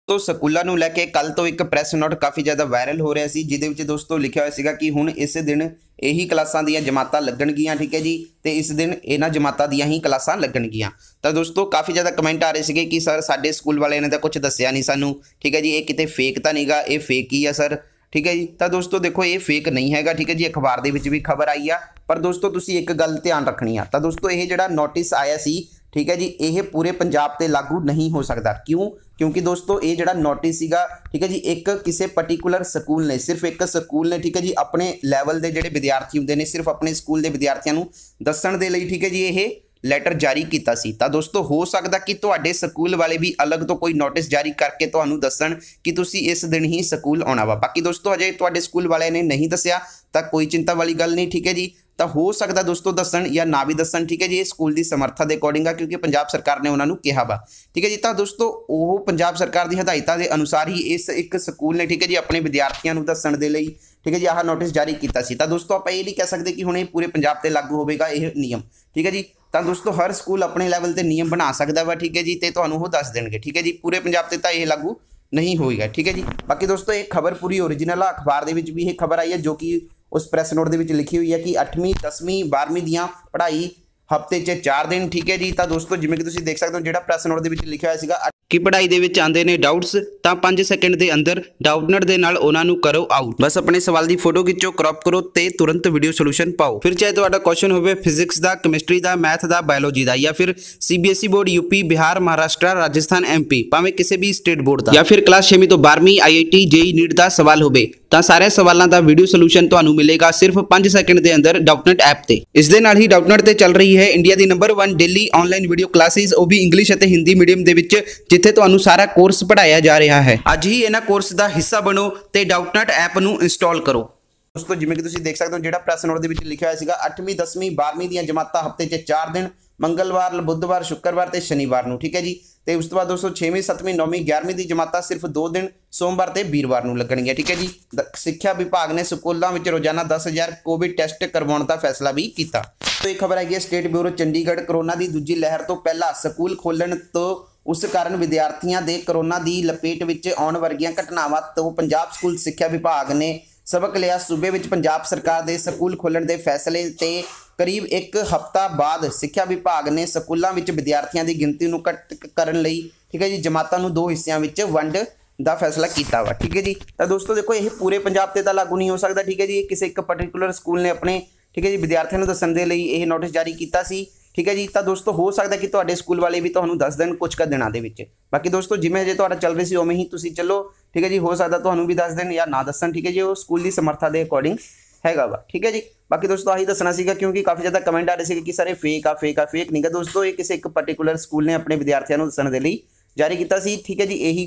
दोस्तों ਸਕੂਲਾਂ ਨੂੰ ਲੈ ਕੇ ਕੱਲ ਤੋਂ ਇੱਕ ਪ੍ਰੈਸ ਨੋਟ ਕਾਫੀ ਜ਼ਿਆਦਾ ਵਾਇਰਲ ਹੋ ਰਿਹਾ ਸੀ, ਜਿਹਦੇ ਵਿੱਚ ਦੋਸਤੋ ਲਿਖਿਆ ਹੋਇਆ ਸੀਗਾ ਕਿ ਹੁਣ ਇਸ ਦਿਨ ਇਹੀ ਕਲਾਸਾਂ ਦੀਆਂ ਜਮਾਤਾਂ ਲੱਗਣਗੀਆਂ। ਠੀਕ ਹੈ ਜੀ, ਤੇ ਇਸ ਦਿਨ ਇਹਨਾਂ ਜਮਾਤਾਂ ਦੀਆਂ ਹੀ ਕਲਾਸਾਂ ਲੱਗਣਗੀਆਂ। ਤਾਂ ਦੋਸਤੋ ਕਾਫੀ ਜ਼ਿਆਦਾ ਕਮੈਂਟ ਆ ਰਹੇ ਸੀਗੇ ਕਿ ਸਰ ਸਾਡੇ ਸਕੂਲ ਵਾਲਿਆਂ ਨੇ ਤਾਂ ਕੁਝ ਦੱਸਿਆ ਨਹੀਂ ਸਾਨੂੰ। ਠੀਕ ਹੈ ਜੀ, ਇਹ ਕਿਤੇ ਫੇਕ ਤਾਂ ਨਹੀਂਗਾ, ਇਹ ਫੇਕ ਹੀ ਆ ਸਰ। ठीक है जी, तो दोस्तों देखो ये फेक नहीं हैगा। ठीक है जी, अखबार दे विच भी खबर आई आ, पर दोस्तों तुसी एक गल ध्यान रखनी आ। तो दोस्तों ये जिहड़ा नोटिस आया सी, ठीक है जी, ये पूरे पंजाब ते लागू नहीं हो सकता। क्यों? क्योंकि दोस्तों ये जिहड़ा नोटिस सीगा, ठीक है जी, एक किसी पर्टिकुलर स्कूल ने, सिर्फ एक स्कूल ने, ठीक है जी, अपने लैवल के जिहड़े विद्यार्थी हुंदे ने, सिर्फ अपने स्कूल के विद्यार्थियों नूं दस्सण दे लई, ठीक है जी, ये लैटर जारी किया सी। तो दोस्तों हो सकता कि तुहाडे स्कूल वाले भी अलग तो कोई नोटिस जारी करके तुहानूं दस्सण कि तुसी इस दिन ही स्कूल आउणा वा। बाकी दोस्तों अजे तुहाडे स्कूल वाले ने नहीं दस्सिया तो कोई चिंता वाली गल नहीं। ठीक है जी, तो हो सकता दोस्तों दस्सण या ना भी दस्सण। ठीक है जी, स्कूल की समर्था के अकॉर्डिंग आ, क्योंकि पंजाब सरकार ने उन्होंने कहा वा। ठीक है जी, तो दोस्तों वो पंजाब सरकार की हदायतों के अनुसार ही इस एक स्कूल ने, ठीक है जी, अपने विद्यार्थियों को दस्सण दे लई, ठीक है जी, आह नोटिस जारी किया सी। तो दोस्तों आप ये नहीं कह सकते कि हुणे पूरे पंजाब ते लागू होवेगा यह नियम। ठीक है जी, तो दोस्तों हर स्कूल अपने लैवल ते नियम बना सकता वा। ठीक है जी, तो तुहानूं वो दस देणगे। ठीक है जी, पूरे पंजाब ते तां यह लागू नहीं होएगा। ठीक है जी, बाकी दोस्तों ये खबर पूरी ओरिजिनल आ, अखबार दे विच भी ये खबर आई है, जो कि उस प्रैस नोट दे विच लिखी हुई है कि 8वीं 10वीं 12वीं दियां पढ़ाई हफ्ते 'ਚ 4 दिन। ठीक है जी, तो दोस्तों जिवें कि तुसीं देख सकते हो जिहड़ा प्रैस नोट दे विच लिखिया होया सीगा कि पढ़ाई दे विच आंदे ने डाउट्स तां 5 सेकंड दे अंदर डाउटनट दे नाल उन्हां नूं करो आउट। बस अपने सवाल दी फोटो खिच्चो, क्रॉप करो ते तुरंत वीडियो सोल्यूशन पाओ। फिर चाहे तुहाडा क्वेश्चन होवे फिजिक्स दा, केमिस्ट्री दा, मैथ दा, बायोलॉजी दा, या फिर CBSE board UP Bihar Maharashtra Rajasthan MP, भावें किसी भी स्टेट बोर्ड दा, या फिर क्लास 6वीं तो 12वीं IIT JEE नीट दा सवाल होवे ਤਾਂ ਸਾਰੇ ਸਵਾਲਾਂ ਦਾ ਵੀਡੀਓ ਸੋਲੂਸ਼ਨ ਤੁਹਾਨੂੰ ਮਿਲੇਗਾ ਸਿਰਫ 5 ਸੈਕਿੰਡ ਦੇ ਅੰਦਰ ਡਾਊਟਨਟ ਐਪ ਤੇ। ਇਸ ਦੇ ਨਾਲ ਹੀ ਡਾਊਟਨਟ ਤੇ ਚੱਲ ਰਹੀ ਹੈ ਇੰਡੀਆ ਦੀ ਨੰਬਰ 1 ਡੇਲੀ ਆਨਲਾਈਨ ਵੀਡੀਓ ਕਲਾਸਿਸ, ਉਹ ਵੀ ਇੰਗਲਿਸ਼ ਅਤੇ ਹਿੰਦੀ ਮੀਡੀਅਮ ਦੇ ਵਿੱਚ, ਜਿੱਥੇ ਤੁਹਾਨੂੰ ਸਾਰਾ ਕੋਰਸ ਪੜਾਇਆ ਜਾ ਰਿਹਾ ਹੈ। ਅੱਜ ਹੀ ਇਹਨਾਂ ਕੋਰਸ ਦਾ ਹਿੱਸਾ ਬਣੋ ਤੇ ਡਾਊਟਨਟ ਐਪ ਨੂੰ ਇੰਸਟਾਲ ਕਰੋ। ਦੋਸਤੋ ਜਿਵੇਂ ਕਿ ਤੁਸੀਂ ਦੇਖ ਸਕਦੇ ਹੋ ਜਿਹੜਾ ਪ੍ਰੈਸ ਨੋਟ ਦੇ ਵਿੱਚ ਲਿਖਿਆ ਹੋਇਆ ਸੀਗਾ 8ਵੀਂ 10ਵੀਂ 12ਵੀਂ ਦੀਆਂ ਜਮਾਤਾਂ ਹਫਤੇ 'ਚ 4 ਦਿਨ, ਮੰਗਲਵਾਰ ਬੁੱਧਵਾਰ ਸ਼ੁੱਕਰਵਾਰ ਤੇ ਸ਼ਨੀਵਾਰ ਨੂੰ। ਠੀਕ ਹੈ ਜੀ, ਤੇ ਉਸ ਤੋਂ ਬਾਅਦ ਦੋਸਤੋ 6ਵੀਂ 7ਵੀਂ 9ਵੀਂ 11ਵੀਂ ਦੀ ਜਮਾਤਾਂ ਸਿਰਫ 2 ਦਿਨ ਸੋਮਵਾਰ ਤੇ ਵੀਰਵਾਰ ਨੂੰ ਲੱਗਣਗੀਆਂ। ਠੀਕ ਹੈ ਜੀ, ਸਿੱਖਿਆ ਵਿਭਾਗ ਨੇ ਸਕੂਲਾਂ ਵਿੱਚ ਰੋਜ਼ਾਨਾ 10,000 ਕੋਵਿਡ ਟੈਸਟ ਕਰਵਾਉਣ ਦਾ ਫੈਸਲਾ ਵੀ ਕੀਤਾ। तो एक खबर है स्टेट ब्यूरो चंडीगढ़ कोरोना की दूजी लहर तो पहला स्कूल खोलण तो उस कारण विद्यार्थियों के कोरोना की लपेट में आने वर्गियां घटनावां तो पंजाब स्कूल सिक्ख्या विभाग ने सबक लिया। सूबे में पंजाब सरकार के स्कूल खोलण के फैसले ते करीब एक हफ्ता बाद सिक्ख्या विभाग ने स्कूलों में विद्यार्थियों की गिनती को घट करने लई, ठीक है जी, जमातों को 2 हिस्सों में वंड का फैसला किया वा। ठीक है जी, तो दोस्तों देखो ये पूरे पंजाब से तो लागू नहीं हो सकता। ठीक है जी, किसी एक पर्टिकुलर स्कूल ने अपने, ठीक है जी, विद्यार्थियों को दस्सण दे लई यह नोटिस जारी किया सी। ठीक है जी, तो दोस्तों हो सकता कि तुहाडे स्कूल वाले भी तुहानूं दस देण कुछ क दिनां दे विच। बाकी दोस्तों जिवें जे तुहाडा चल रही सी उवें ही तुसीं चलो। ठीक है जी, हो सकता तुहानूं भी दस देण या ना दस्सण। ठीक है जी, वो स्कूल की समर्था के अकॉर्डिंग हैगा वा। ठीक है जी, बाकी दोस्तों आही दसना सीगा क्योंकि काफ़ी ज़्यादा कमेंट आ रहे थे कि सर फेक आ फेक नहीं गा। दोस्तों ये किसी एक पर्टिकुलर स्कूल ने अपने विद्यार्थियों को दस्सण दे लई जारी किया सी। ठीक है जी, यही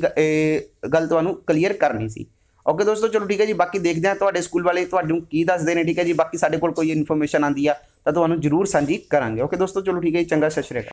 गल तुहानूं क्लीयर करनी सी। ओके दोस्तों, चलो ठीक है जी, बाकी देखते हैं तुहाडे स्कूल वाले तुहानूं की दसदे ने। ठीक है जी, बाकी साडे कोल कोई इन्फॉर्मेशन आती है तो तुहानूं जरूर साझी करांगे। ओके दोस्तों, चलो ठीक है जी, चंगा, सत श्री अकाल।